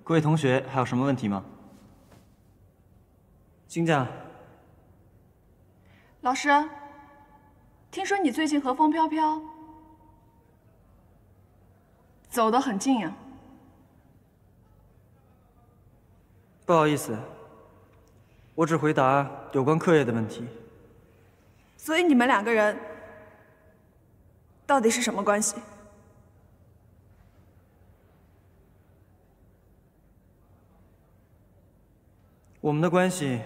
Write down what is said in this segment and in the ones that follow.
各位同学还有什么问题吗？金家， 老师，听说你最近和风飘飘走得很近呀？ 不好意思，我只回答有关课业的问题。 所以你们两个人到底是什么关系？ 我们的关系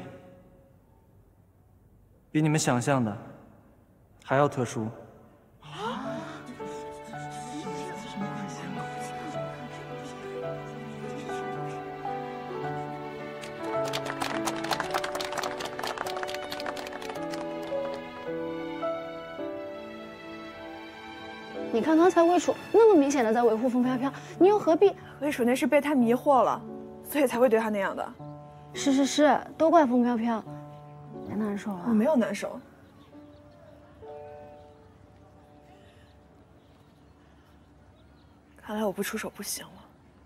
比你们想象的还要特殊。 你看刚才魏楚那么明显的在维护风飘飘，你又何必？ 魏楚那是被他迷惑了，所以才会对他那样的。 是，都怪风飘飘，别难受了。 我没有难受。看来我不出手不行了。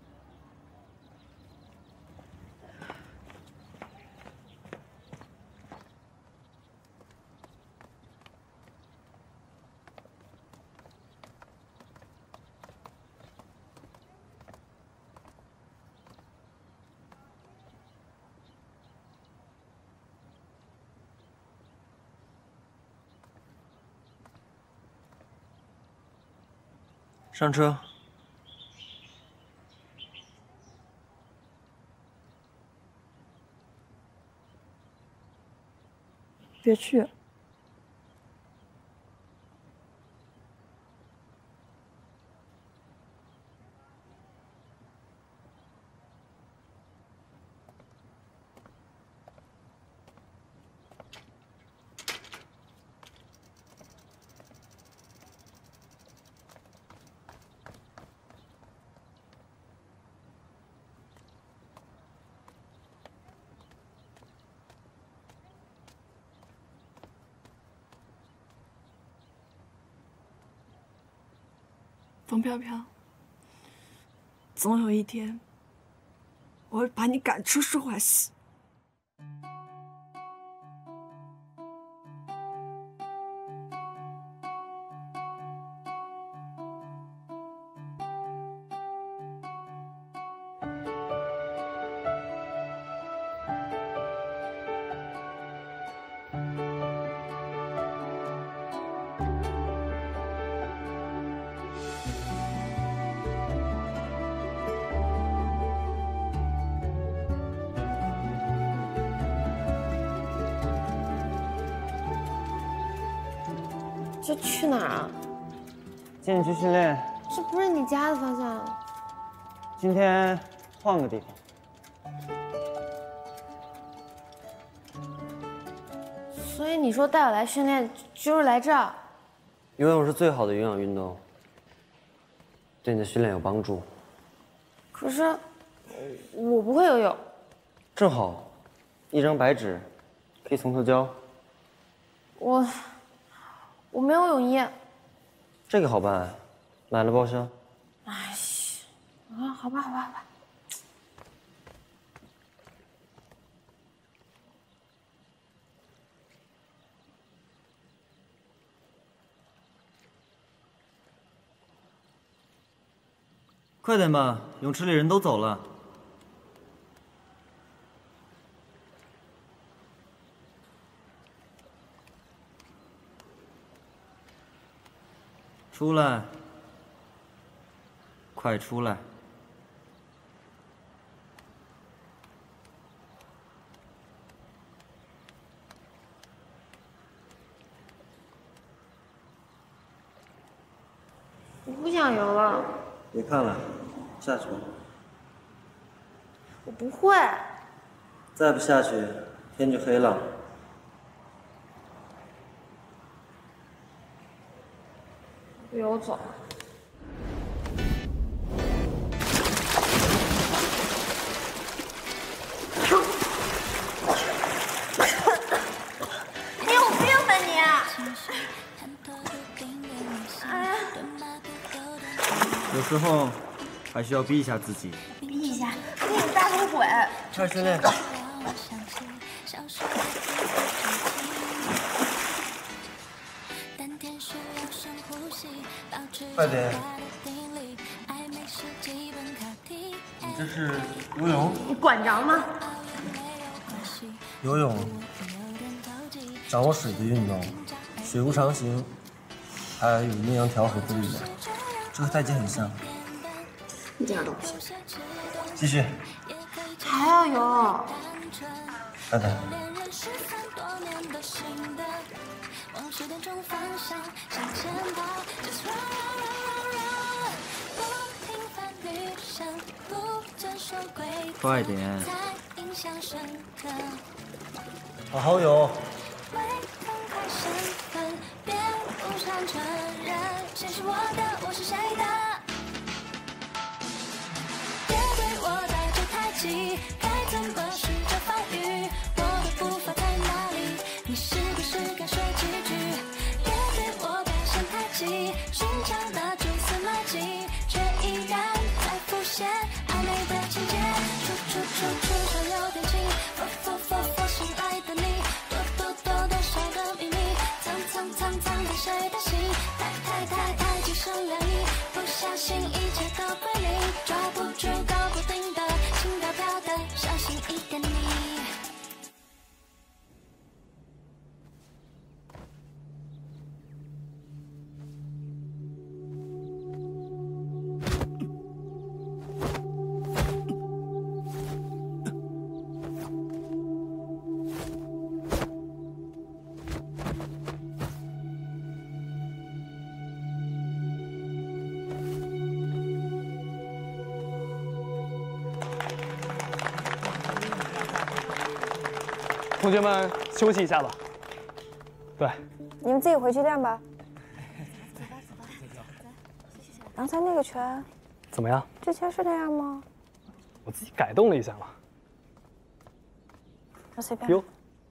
上车。 别去。风飘飘，总有一天，我会把你赶出书画系。 这去哪儿啊？ 接你去训练。 这不是你家的方向。 今天换个地方。 所以你说带我来训练，就是来这儿？ 游泳是最好的有氧运动，对你的训练有帮助。 可是我不会游泳。 正好，一张白纸，可以从头教。 我没有泳衣。 这个好办，买了报销。 哎呀，好吧。 快点吧，泳池里人都走了。出来，快出来！ 我不想游了。 别看了，下去吧。 我不会。 再不下去，天就黑了。 游走。你有病吧你！哎呀， 有时候还需要逼一下自己。 逼一下，给你么鬼？ 开始训练。快点！你这是游泳？ 你管着吗？ 游泳，掌握水的运动，水无常形，还有阴阳调和的力量，这和太极很像。 一点都不像。 继续。 还要游？ 看看。 快点！ 好好游。 该怎么试着防御？我的步伐在哪里？你是不是该说几句？别对我表现太急，寻常的蛛丝马迹，却依然在浮现暧昧的情节。触手有点轻，心爱的你，多少个秘密，藏在谁的心？太极生凉意，不小心一切都归零，抓不住搞不定的。轻飘飘的，小心一点你。 同学们休息一下吧。对， 你们自己回去练吧。刚才那个拳怎么样？ 之前是那样吗？ 我自己改动了一下嘛。 那随便。 哟，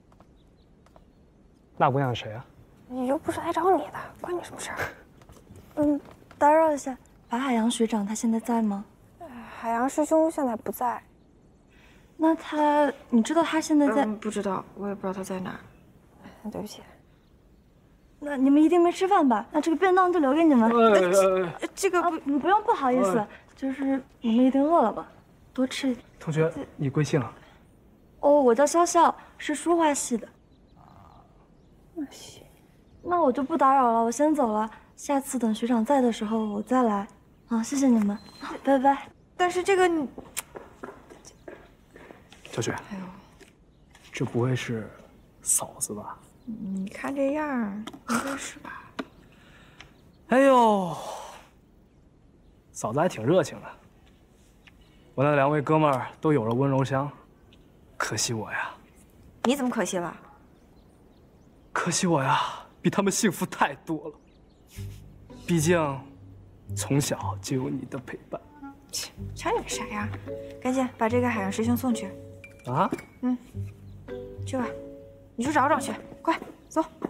那姑娘是谁啊？ 你又不是来找你的，关你什么事儿？ 打扰一下，白海洋学长他现在在吗？ 海洋师兄现在不在。 那你知道他现在在？ 不知道，我也不知道他在哪儿。 对不起。 那你们一定没吃饭吧？那这个便当就留给你们。 这个不用不好意思，就是你们一定饿了吧？多吃。 同学，你贵姓啊？ 哦，我叫潇潇，是书画系的。 那行， 那我就不打扰了，我先走了。下次等学长在的时候我再来。好，谢谢你们，拜拜。 但是这个你， 小雪， 哎呦， 这不会是嫂子吧？ 你看这样，应该是吧？ 哎呦，嫂子还挺热情的。我那2位哥们儿都有了温柔乡，可惜我呀。 你怎么可惜了？ 可惜我呀，比他们幸福太多了。毕竟，从小就有你的陪伴。 切，瞧你个傻样！赶紧把这个海洋师兄送去。 啊？ 去吧，你去找找去，快走。